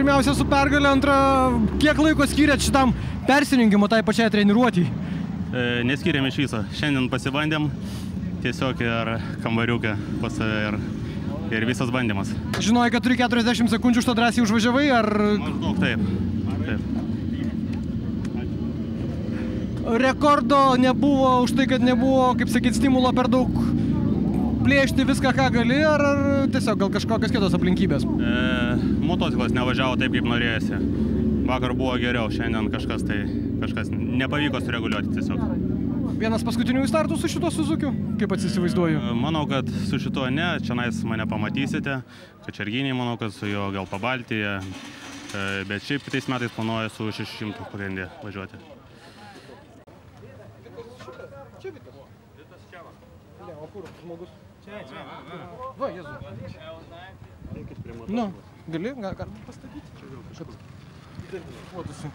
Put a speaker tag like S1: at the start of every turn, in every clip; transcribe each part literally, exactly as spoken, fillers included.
S1: pirmiausia su pergalė, antra, kiek laiko skyrėt šitam persijungimo tai pačiai treniruotį?
S2: E, neskyrėm iš viso. Šiandien pasibandėm tiesiog ir kambariuką pas save ir, ir visas bandymas.
S1: Žinojai, kad turi keturiasdešimt sekundžių, už to drąsiai užvažiavai, ar...
S2: Maždaug taip. taip.
S1: Rekordo nebuvo už tai, kad nebuvo, kaip sakyt, stimulo per daug plėšti viską, ką gali, ar, ar tiesiog gal kažkokios kitos aplinkybės?
S2: E, motociklas nevažiavo taip, kaip norėjosi. Vakar buvo geriau, šiandien kažkas tai kažkas nepavyko sureguliuoti tiesiog.
S1: Vienas paskutinių startų su šituo Suzukiu, kaip atsisivaizduoju?
S2: E, manau, kad su šituo ne, čianais mane pamatysite, Kačerginėje, manau, kad su juo gal Pabaltyje, e, bet šiaip kitais metais planuoju su šešių šimtų pagrindė važiuoti.
S1: Čia Vitas. Vitas čia va. Ne, o kur žmogus? Čia, čia. Va, Jezu. Nu, gali, gal pastatyti? Čia gal kažkas. Uodusi.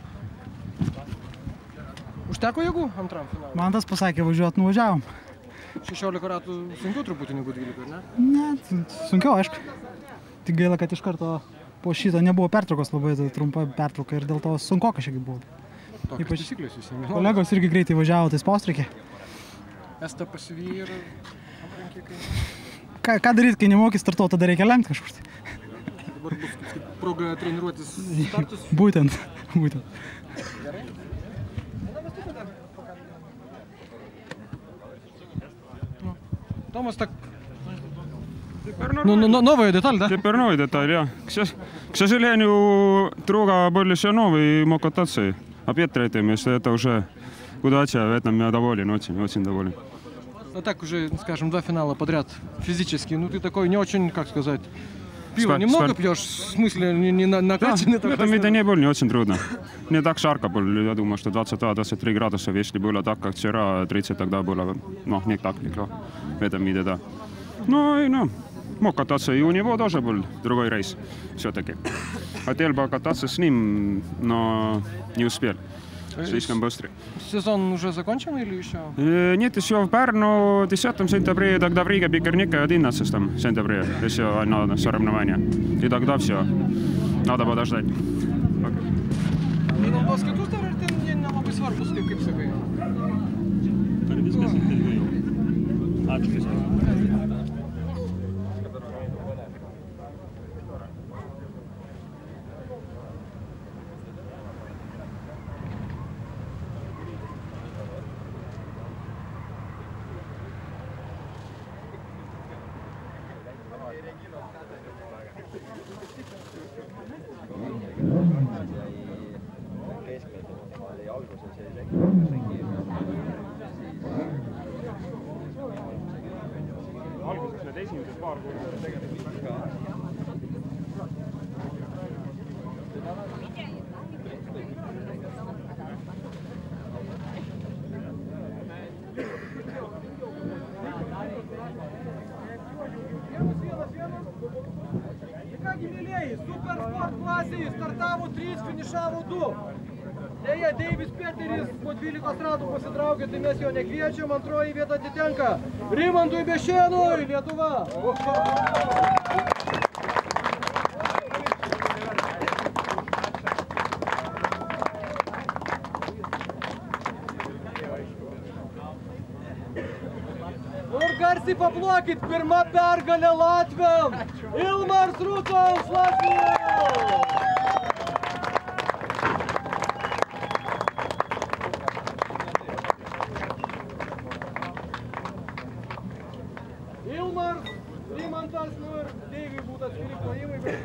S1: Užteko jėgų antram finalui?
S3: Man tas pasakė važiuot, nuvažiavom.
S1: šešiolika ratų sunkiau truputį negu dvylika, ne?
S3: Ne, sunkiau, aišku. Tik gaila, kad iš karto po šito nebuvo pertraukos, labai trumpa pertrauka ir dėl to sunkoka šiek tiek buvo.
S1: Tokios taisyklės visiems.
S3: Kolegos irgi greitai važiavo, tai spaustreikė.
S1: Estą pasivyja ir aprankikai.
S3: Ką, ką daryti, kai nemoki startuoti, tada reikia lenkti kažkur.
S1: Dabar bus kaip proga treniruotis startus.
S3: Būtent, būtent.
S1: Gerai. Томас, так... Ну, ну, новая деталь, да?
S4: Теперь новая деталь, да. К сожалению, друга были еще новые, мог кататься. Опять третье место, это уже удача, в этом я доволен, очень, очень доволен.
S1: Ну так уже, скажем, два финала подряд физически, ну ты такой не очень, как сказать, пиво
S4: Спар...
S1: немного
S4: спар...
S1: пьешь, в смысле не, не накачанный?
S4: Да, это мне не было не очень трудно. Не так жарко было, я думаю, что двадцать два — двадцать три градуса, если было так, как вчера, тридцать тогда было, ну, не так легко в этом виде, да. Ну, и, ну, мог кататься, и у него тоже был другой рейс, все-таки. Хотел бы кататься с ним, но не успел. Слишком быстрый.
S1: Сезон уже закончен или еще?
S4: Э, нет, еще в Пärnu десятого сентября, тогда в Риге Пикерника одиннадцатого сентября, еще одно соревнование. И тогда все. Надо подождать.
S1: Einam tuos kitus dar ar ten jie nelabai svarbus, kaip, kaip sakai?
S2: Ar viskas interviu jau? Ačiū viskas.
S4: Alguses need esimesed paar korda tegelikult väga
S1: Kągi, mėlėjai, Super Sport klasėje startavo trys, finišavo du. Deja, Deivis Peteris po dvylikos ratų pasitraukė, tai mes jo nekviečiam. Antroji vieta atitenka Rimantui Bešėnui, Lietuva. Ir garsiai paplokit, pirma pergalė Latviam. Ilmars Rutovas, Latvija. Ilmars, Rimantas, nu ir Deiviui būtų atskiri plojimai, bet...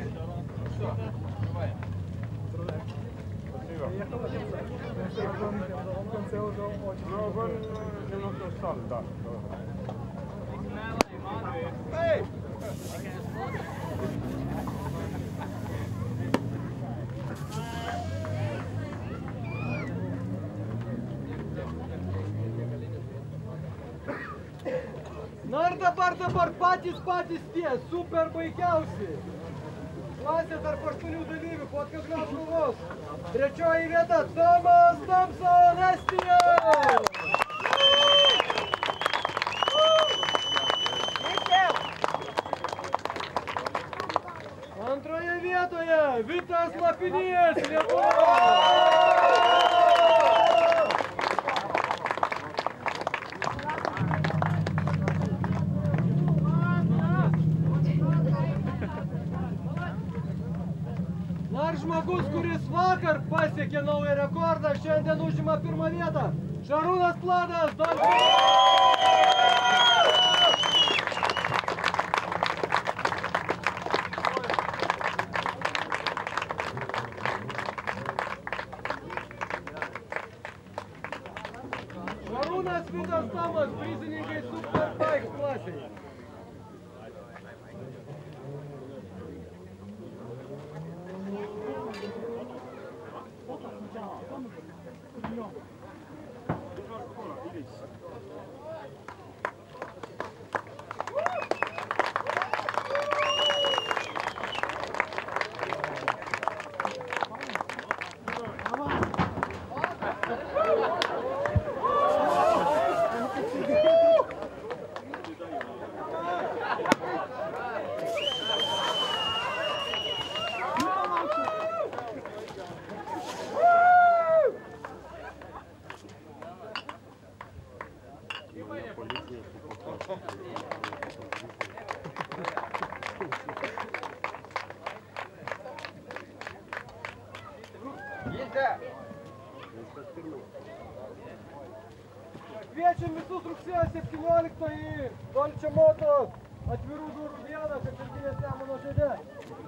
S1: Hey! Na ir dabar, dabar patys patys tie, super baigiausi. Klasė tarp aštuonių dalyvių, po atkaklios galvos. Trečioji vieta, Tomas Thompson, Estija. Antroje vietoje Lietuvoje Vitas Lapinys, Lietuva! Dar žmogus, kuris vakar pasiekė naują rekordą, šiandien užima pirmą vietą. Šarūnas Pladas, Šarūnas Vitas Tomas, prizininkai Superbike klasėje. Kviečiam visus rugsėjo septynioliktą į Dolce Moto atvirų durų dieną, kad Kačerginės Nemuno žiede.